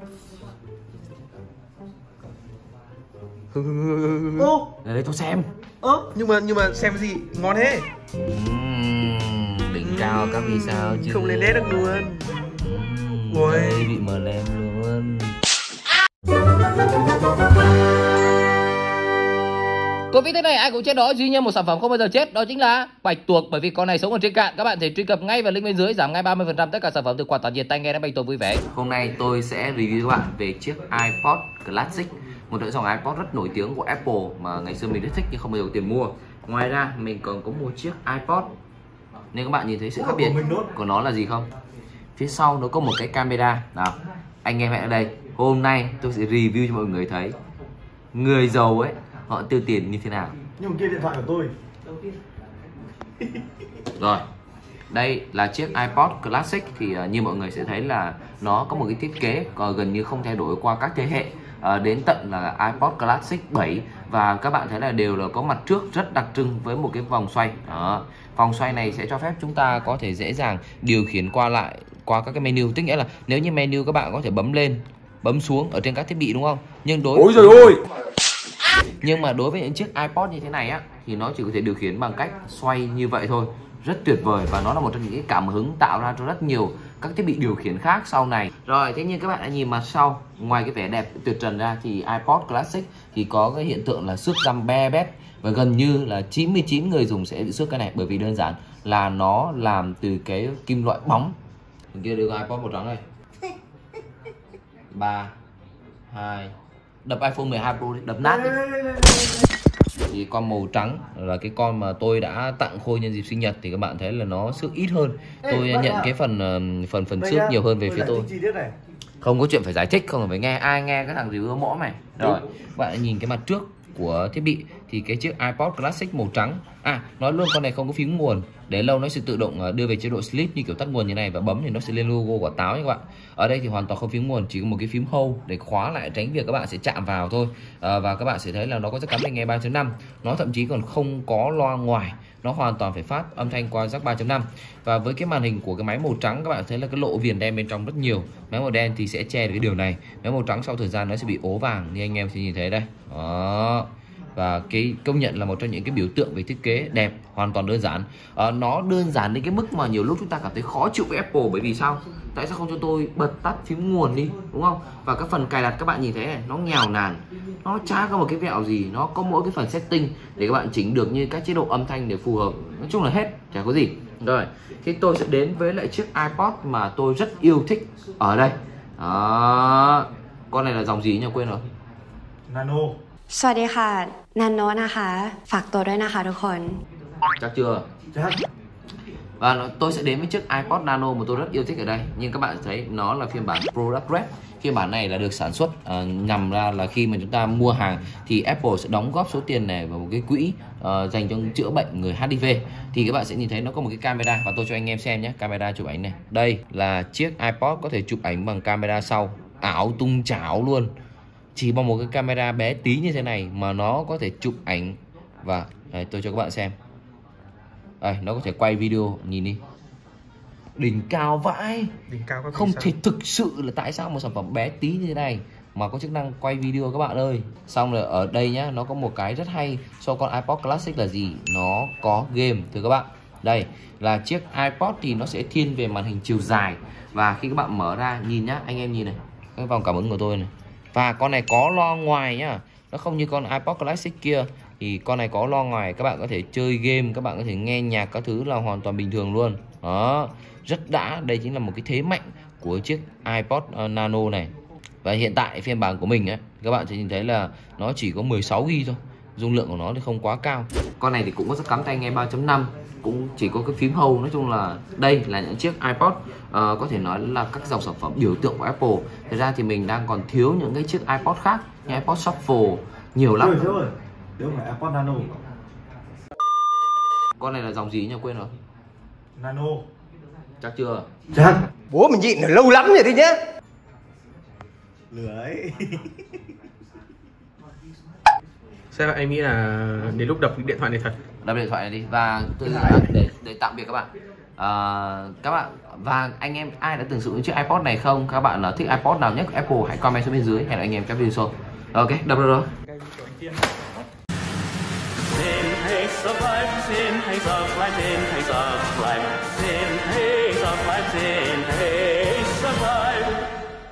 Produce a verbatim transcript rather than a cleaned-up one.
Ô, để đây tôi xem. ơ, nhưng mà nhưng mà xem gì ngon thế? Uhm, đỉnh cao các vì sao chứ Không lên đét được luôn. Uhm, Ôi. đây bị mờ lem luôn. Có biết thế này ai cũng chết đó, duy nhiên một sản phẩm không bao giờ chết, đó chính là bạch tuộc, bởi vì con này sống ở trên cạn. Các bạn thể truy cập ngay vào link bên dưới, giảm ngay ba mươi phần trăm tất cả sản phẩm từ quạt tản nhiệt tai nghe đến bạch tuộc vui vẻ. Hôm nay tôi sẽ review các bạn về chiếc iPod Classic, một trong dòng iPod rất nổi tiếng của Apple mà ngày xưa mình rất thích nhưng không bao giờ có tiền mua. Ngoài ra mình còn có một chiếc iPod, nên các bạn nhìn thấy sự khác biệt của nó là gì không? Phía sau nó có một cái camera. Nào, anh em hãy ở đây. Hôm nay tôi sẽ review cho mọi người thấy người giàu ấy họ tiêu tiền như thế nào. Nhưng mà kia điện thoại của tôi. Rồi, đây là chiếc iPod Classic. Thì uh, như mọi người sẽ thấy là nó có một cái thiết kế uh, gần như không thay đổi qua các thế hệ, uh, đến tận là iPod Classic bảy. Và các bạn thấy là đều là có mặt trước rất đặc trưng với một cái vòng xoay. Đó. Vòng xoay này sẽ cho phép chúng ta có thể dễ dàng điều khiển qua lại qua các cái menu. Tức nghĩa là nếu như menu các bạn có thể bấm lên, bấm xuống ở trên các thiết bị đúng không? Nhưng đối Ôi giời ơi. Nhưng mà đối với những chiếc iPod như thế này á thì nó chỉ có thể điều khiển bằng cách xoay như vậy thôi. Rất tuyệt vời và nó là một trong những cái cảm hứng tạo ra cho rất nhiều các thiết bị điều khiển khác sau này. Rồi, thế nhưng các bạn đã nhìn mặt sau, ngoài cái vẻ đẹp tuyệt trần ra thì iPod Classic thì có cái hiện tượng là xước răm be bét, và gần như là chín mươi chín người dùng sẽ bị xước cái này, bởi vì đơn giản là nó làm từ cái kim loại bóng. Mình kia đưa iPod màu trắng này. ba hai đập iPhone mười hai Pro đi, đập nát đi. Thì con màu trắng là cái con mà tôi đã tặng Khôi nhân dịp sinh nhật, thì các bạn thấy là nó xước ít hơn. Tôi Ê, nhận cái phần phần phần xước nhiều hơn về phía tôi. Không có chuyện phải giải thích, không phải nghe ai nghe cái thằng review mõm này. Rồi, bạn nhìn cái mặt trước của thiết bị thì cái chiếc iPod Classic màu trắng. À, nói luôn con này không có phím nguồn, để lâu nó sẽ tự động đưa về chế độ sleep như kiểu tắt nguồn như này, và bấm thì nó sẽ lên logo quả táo nha các bạn. Ở đây thì hoàn toàn không phím nguồn, chỉ có một cái phím hold để khóa lại, tránh việc các bạn sẽ chạm vào thôi. À, và các bạn sẽ thấy là nó có jack cắm tai nghe ba chấm năm, nó thậm chí còn không có loa ngoài, nó hoàn toàn phải phát âm thanh qua jack ba chấm năm. Và với cái màn hình của cái máy màu trắng, các bạn thấy là cái lỗ viền đen bên trong rất nhiều. Máy màu đen thì sẽ che được cái điều này. Máy màu trắng sau thời gian nó sẽ bị ố vàng như anh em sẽ nhìn thấy đây. Đó. Và cái công nhận là một trong những cái biểu tượng về thiết kế đẹp, hoàn toàn đơn giản. À, nó đơn giản đến cái mức mà nhiều lúc chúng ta cảm thấy khó chịu với Apple, bởi vì sao? Tại sao không cho tôi bật tắt phím nguồn đi, đúng không? Và cái phần cài đặt các bạn nhìn thấy này, nó nghèo nàn, nó chả có một cái vẹo gì, nó có mỗi cái phần setting để các bạn chỉnh được như các chế độ âm thanh để phù hợp. Nói chung là hết, chả có gì. Rồi, thì tôi sẽ đến với lại chiếc iPod mà tôi rất yêu thích ở đây. Đó. Con này là dòng gì nhỉ, quên rồi. Nano. สวัสดีค่ะนันโนะนะคะฝากตัวด้วยนะคะทุกคน Chắc chưa? Chắc. Và nó, tôi sẽ đến với chiếc iPod Nano mà tôi rất yêu thích ở đây. Nhưng các bạn thấy nó là phiên bản Product Red. Phiên bản này là được sản xuất uh, nhằm ra là khi mà chúng ta mua hàng thì Apple sẽ đóng góp số tiền này vào một cái quỹ uh, dành cho chữa bệnh người hát i vê. Thì các bạn sẽ nhìn thấy nó có một cái camera, và tôi cho anh em xem nhé. Camera chụp ảnh này. Đây là chiếc iPod có thể chụp ảnh bằng camera sau, ảo tung chảo luôn. Chỉ bằng một cái camera bé tí như thế này mà nó có thể chụp ảnh. Và đây, tôi cho các bạn xem. Đây, nó có thể quay video, nhìn đi. Đỉnh cao vãi. Đỉnh cao các Không sao? thể thực sự là tại sao một sản phẩm bé tí như thế này mà có chức năng quay video các bạn ơi. Xong rồi ở đây nhá, nó có một cái rất hay so con iPod Classic là gì? Nó có game thưa các bạn. Đây là chiếc iPod thì nó sẽ thiên về màn hình chiều dài. Và khi các bạn mở ra, nhìn nhá, anh em nhìn này, cái vòng cảm ứng của tôi này. Và con này có loa ngoài nhá. Nó không như con iPod Classic kia. Thì con này có loa ngoài, các bạn có thể chơi game, các bạn có thể nghe nhạc, các thứ là hoàn toàn bình thường luôn. Đó, rất đã. Đây chính là một cái thế mạnh của chiếc iPod Nano này. Và hiện tại phiên bản của mình ấy, các bạn sẽ nhìn thấy là nó chỉ có mười sáu gi ga bai thôi. Dung lượng của nó thì không quá cao. Con này thì cũng có jack cắm tai nghe ba chấm năm, cũng chỉ có cái phím hold. Nói chung là đây là những chiếc iPod uh, có thể nói là các dòng sản phẩm biểu tượng của Apple. Thật ra thì mình đang còn thiếu những cái chiếc iPod khác như iPod Shuffle nhiều lắm. Rồi, nếu phải iPod Nano. Con này là dòng gì nhỉ, quên rồi. Nano. Chắc chưa? Chắc. Bố mình nhịn lâu lắm rồi đấy nhá. Lưỡi. Sao em nghĩ là đến lúc đập điện thoại này thật? Đập điện thoại này đi và tôi để, để tạm biệt các bạn. À, các bạn và anh em ai đã từng sử dụng chiếc iPod này không? Các bạn là thích iPod nào nhất của Apple hãy comment xuống bên dưới. Hẹn gặp anh em các video sau. Ok, đập rồi. Sin takes of life, sin takes of life, sin takes of life, sin takes of life, sin